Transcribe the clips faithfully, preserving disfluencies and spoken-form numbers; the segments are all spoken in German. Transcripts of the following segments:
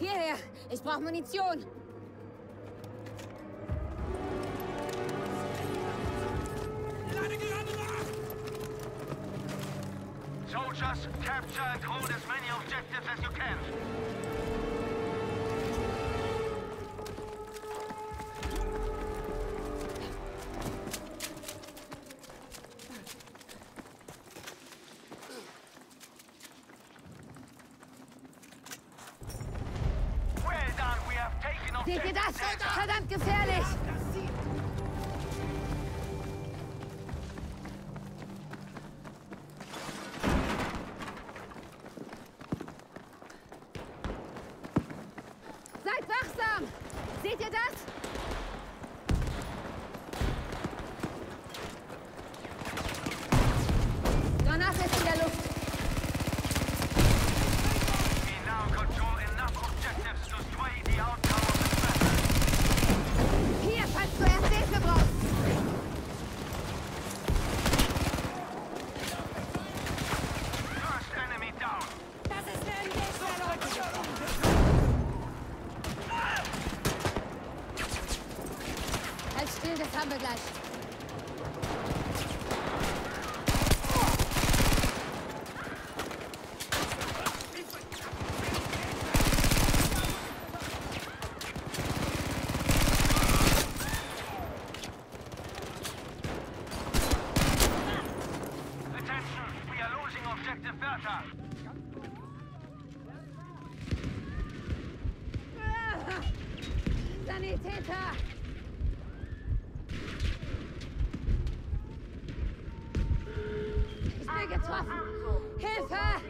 Hierher! Ich brauche Munition! Soldiers, capture and hold as many objectives as you can. Well done, we have taken Seht ihr objective. das? Verdammt gefährlich! Seid wachsam! Seht ihr das? Granate ist in der Luft. We now control enough objectives to sway the outcome of the battle. Hier, falls du erst Hilfe brauchst! First enemy down. Das ist der nächste, Leute! Halt still, das haben wir gleich. Attention, we are losing objective Bertha. Ah! Sanitäter! Ich bin getroffen! Hilfe!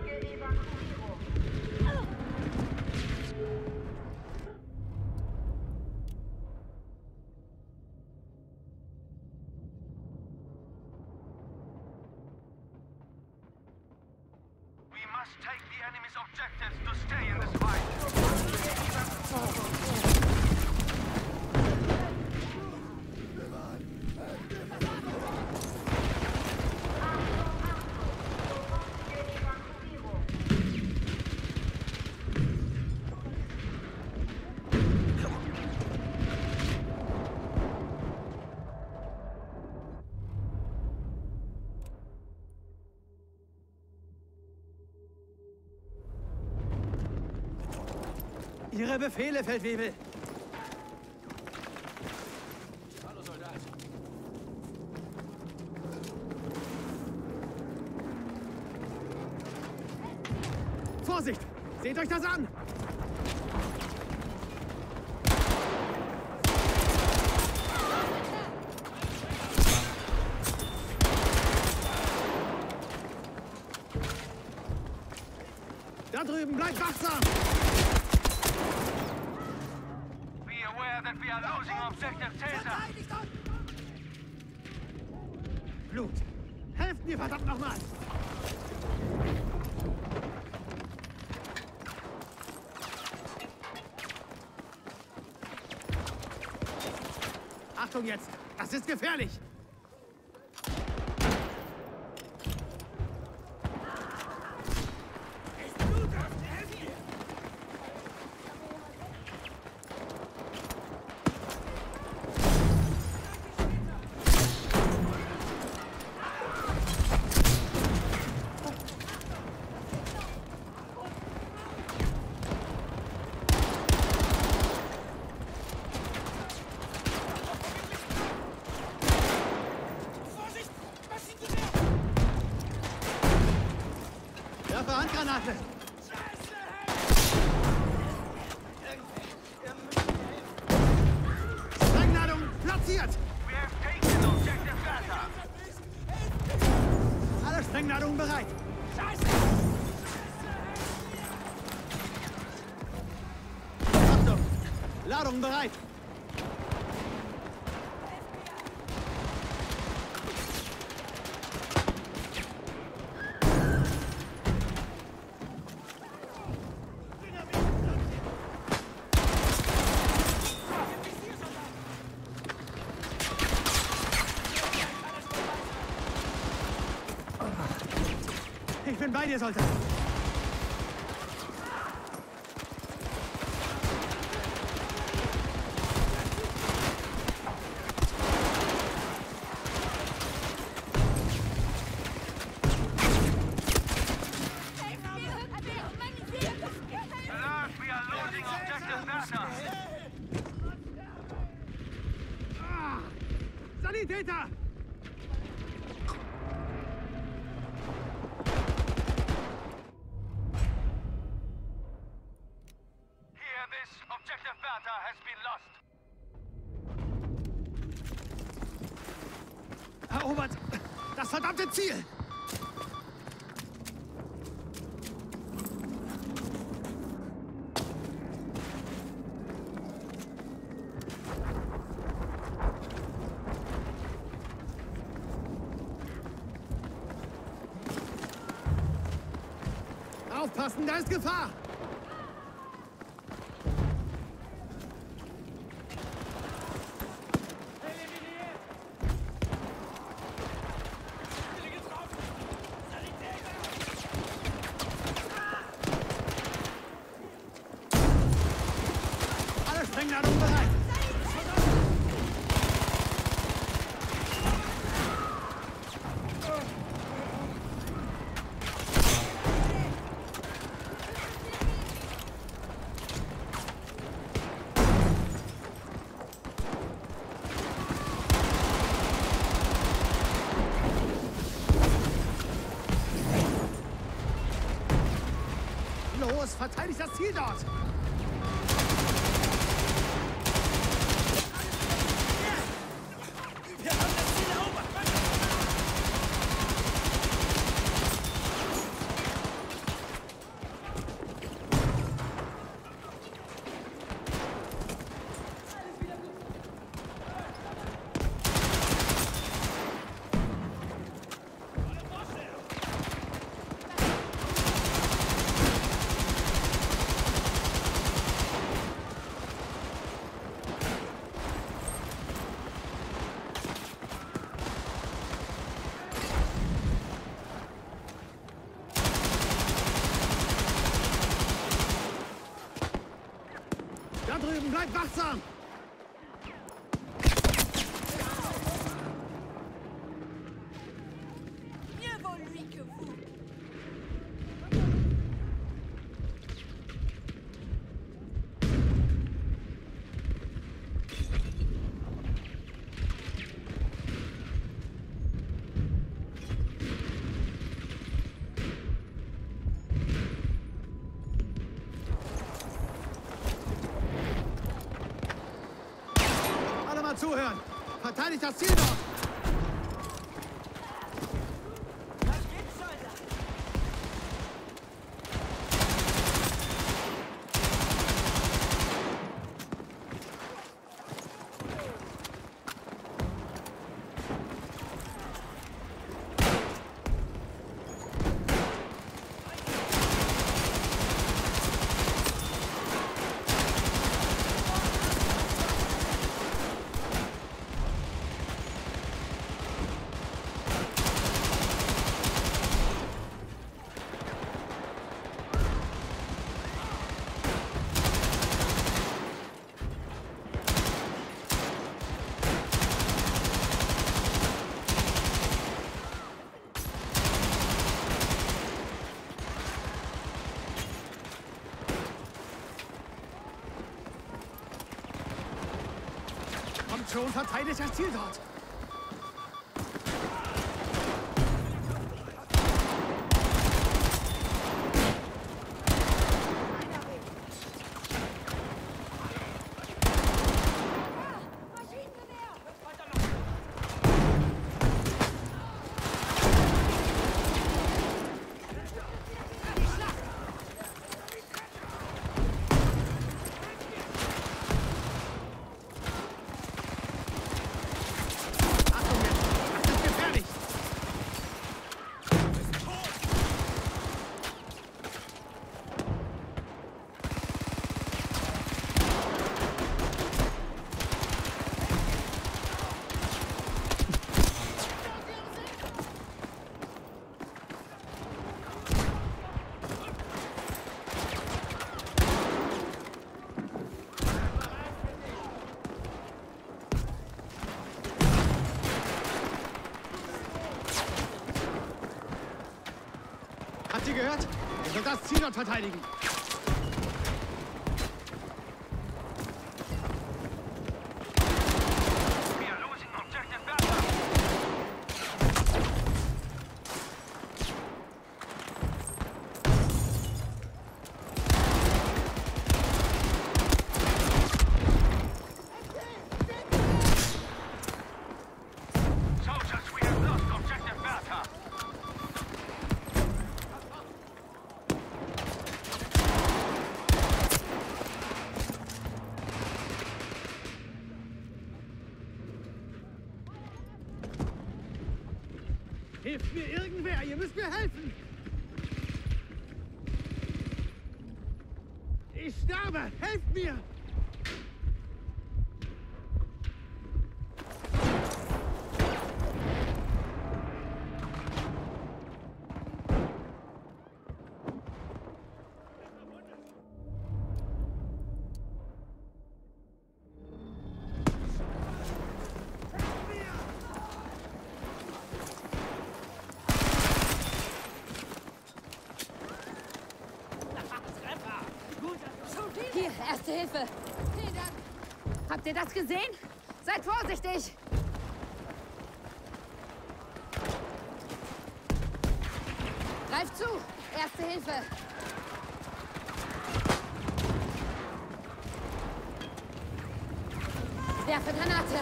We must take the enemy's objectives to stay in this fight. Ihre Befehle, Feldwebel! Hallo, Soldat. Vorsicht! Seht euch das an! Da drüben, bleibt wachsam! Be aware that we are losing objective Caesar. Blut! Helft mir verdammt nochmal! Achtung jetzt! Das ist gefährlich! Werfe Handgranate! Sprengladung platziert! We have taken objective Bertha. Alle Sprengladungen bereit! Achtung! Ladung bereit! Ich bin bei dir, Soldat. Täter! Hear this. Objective Bertha has been lost. Erobert! Das verdammte Ziel! Aufpassen, da ist Gefahr! Alle Sprengladungen bereit! Los, verteidigt das Ziel dort! Wir haben das Ziel erobert! Da drüben, bleibt wachsam! Mieux vaut lui que vous. Alle mal zuhören! Verteidigt das Ziel dort! Was gibt's, Soldat? Kommt schon, verteidigt das Ziel dort! Achtung jetzt! Das ist gefährlich! Habt ihr gehört? Ihr sollt das Ziel dort verteidigen. We are losing objective Bertha. Hilft mir irgendwer! Ihr müsst mir helfen! Ich sterbe! Helft mir! Hier, Erste Hilfe. Vielen Dank. Habt ihr das gesehen? Seid vorsichtig. Greif zu. Erste Hilfe. Werfe Granate.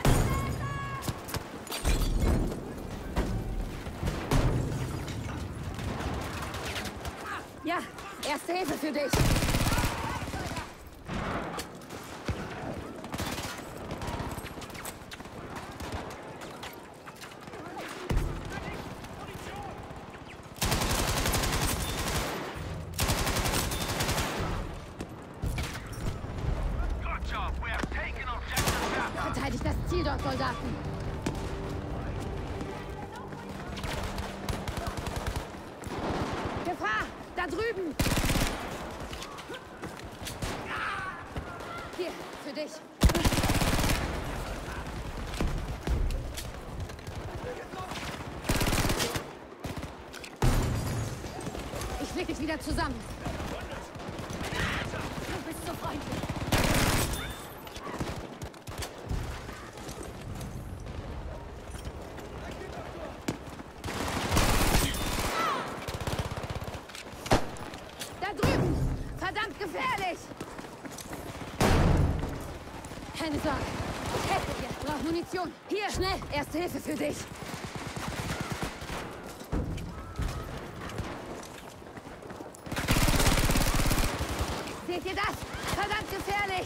Ja, Erste Hilfe für dich. Good job. We have taken objective Bertha. Verteidigt das Ziel dort, Soldaten. Gefahr! Da drüben! Hier, für dich. Ich leg dich wieder zusammen. Du bist so freundlich. Da drüben! Verdammt gefährlich! Keine Sorge. Ich helfe dir. Brauch Munition. Hier, schnell. Erste Hilfe für dich. Seht ihr das? Verdammt gefährlich!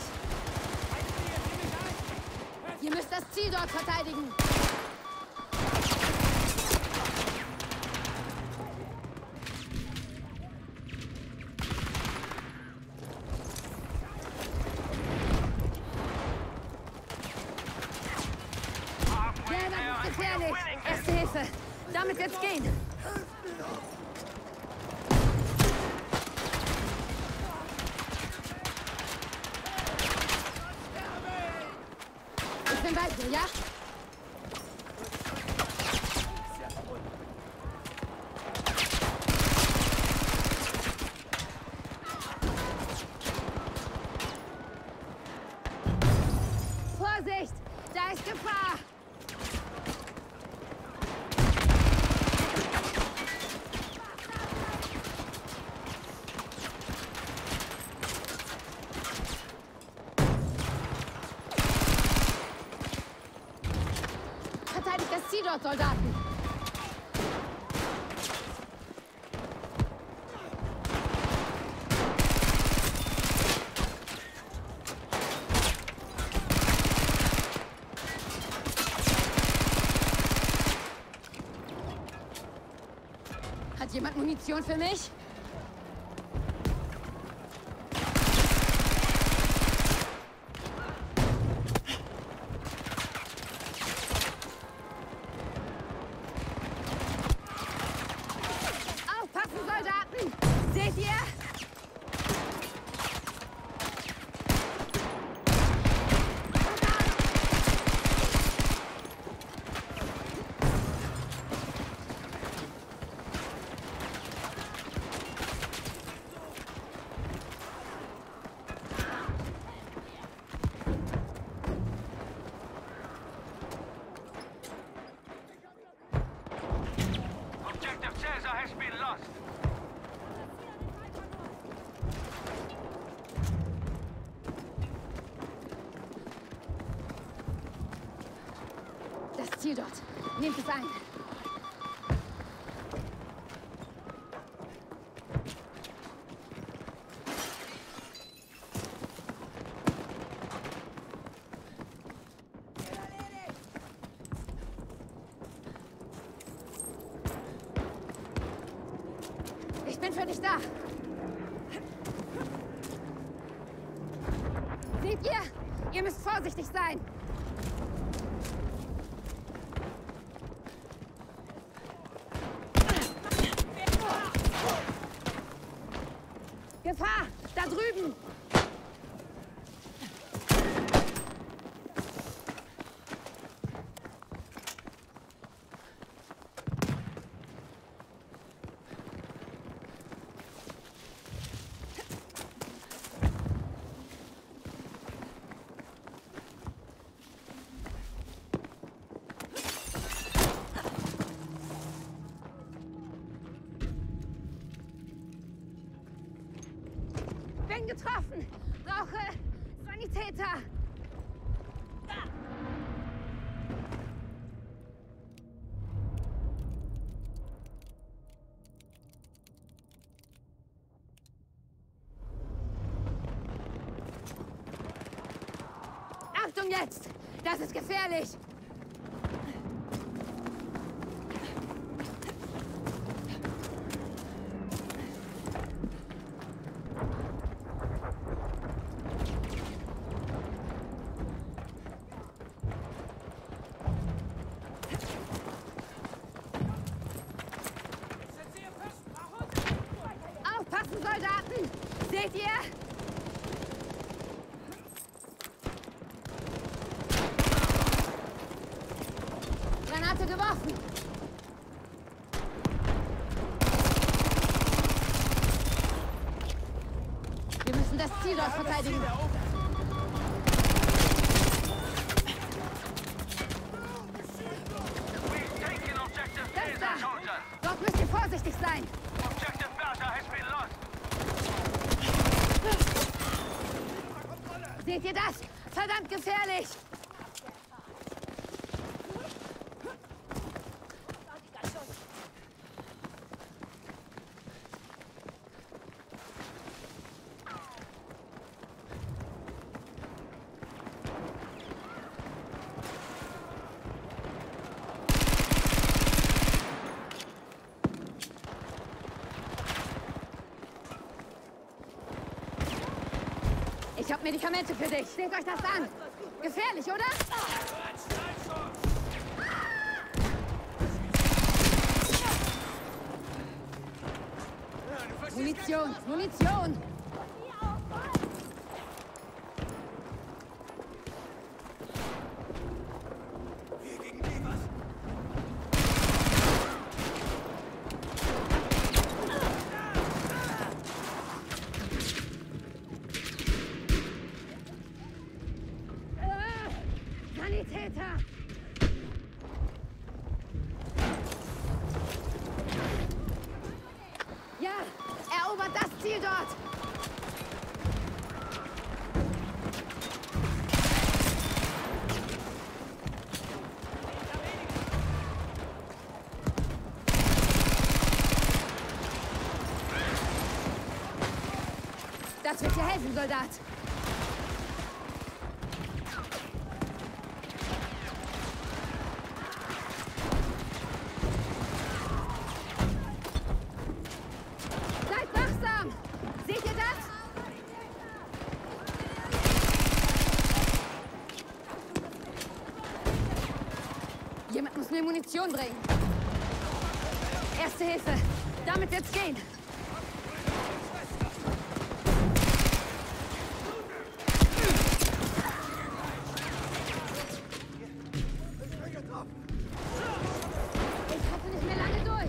Ihr müsst das Ziel dort verteidigen. Halfway Ja, there das ist and we are gefährlich. winning this. Erste Hilfe. Damit wird's gehen. Ich bin bei dir, ja? Vorsicht! Da ist Gefahr! Verteidigt das Ziel dort, Soldaten! Hat jemand Munition für mich? Aufpassen, Soldaten! Seht ihr? Objective Caesar has been lost. Das Ziel dort. Nehmt es ein. für dich da. Seht ihr? Ihr müsst vorsichtig sein. Gefahr! Da drüben! Bin getroffen! Brauche Sanitäter! Achtung jetzt! Das ist gefährlich! Aufpassen, Soldaten! Seht ihr? Granate geworfen! Wir müssen das Ziel dort verteidigen. We've taken objective Das Caesar, da! soldier. Dort müsst ihr vorsichtig sein! Objective Bertha has been lost. Seht ihr das? Verdammt gefährlich! Ich habe Medikamente für dich. Seht euch das an. Gefährlich, oder? Munition, Munition! Hier gegen die was. Ah, Sanitäter! Ja, erobert das Ziel dort! Das wird dir helfen, Soldat! Seid wachsam! Seht ihr das? Jemand muss mir Munition bringen. Erste Hilfe. Damit wird's gehen. Ich halte nicht mehr lange durch.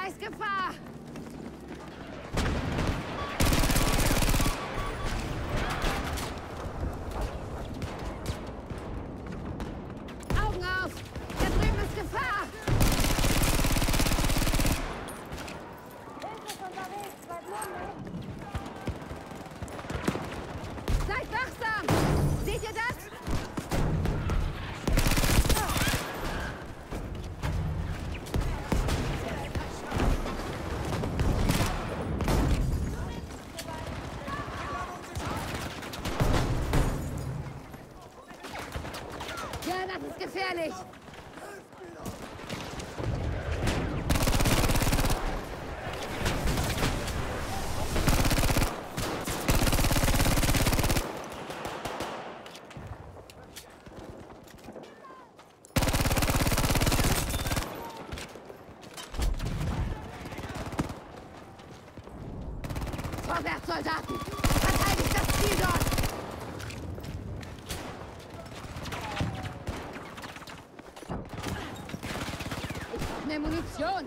ist Gefahr! Augen auf! Da drüben ist Gefahr! Seid wachsam! Seht ihr das? Ja, das ist gefährlich! Vorwärts, Soldaten! Verteidigt das Ziel dort! Ich brauche mehr Munition!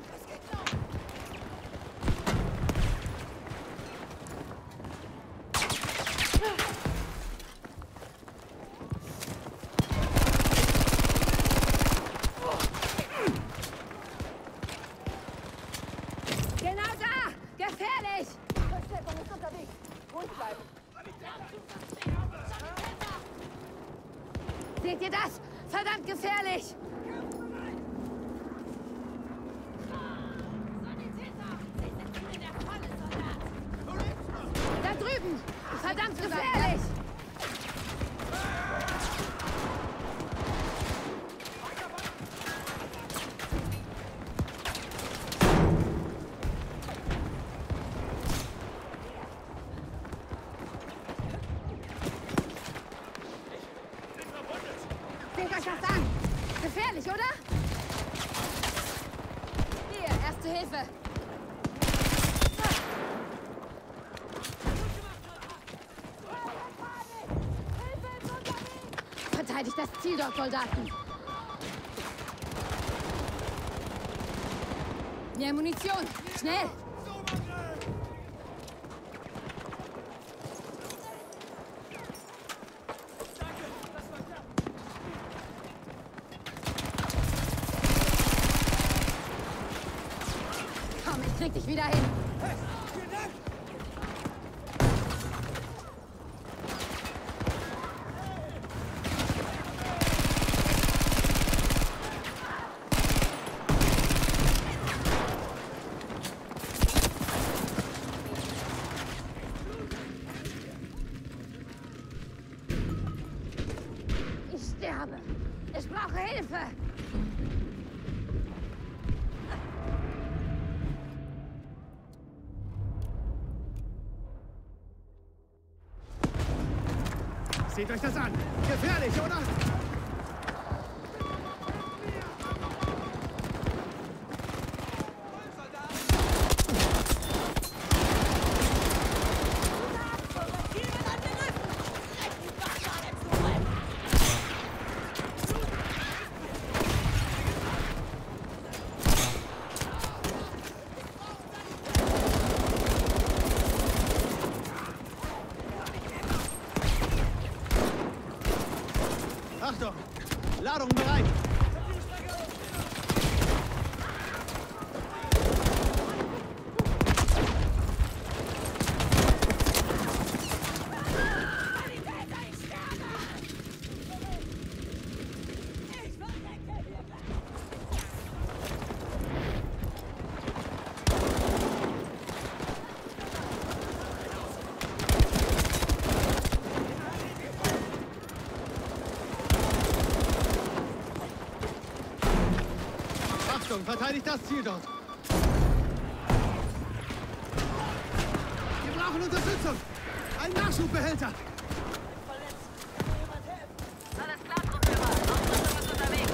Genau da! Gefährlich! Verstärkung ist unterwegs. Ruhig bleiben. Seht ihr das? Verdammt gefährlich! Da drüben! Verdammt gefährlich! Seht euch das an! Gefährlich, oder? Hier, erste Hilfe! Verteidigt das Ziel dort, Soldaten! Mehr Munition! Schnell! Komm, ich krieg dich wieder hin! Ich sterbe! Ich brauche Hilfe! Seht euch das an! Gefährlich, oder? Achtung! Ladung bereit! Achtung, verteidigt das Ziel dort! Wir brauchen Unterstützung! Ein Nachschubbehälter! Alles klar, Truppführer. Ausrüstung ist unterwegs.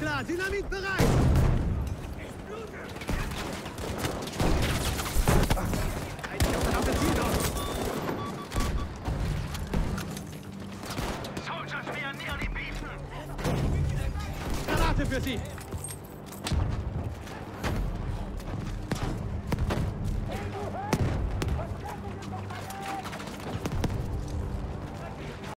klar. Dynamit bereit. Soldiers, we are nearly beaten. Granate für Sie.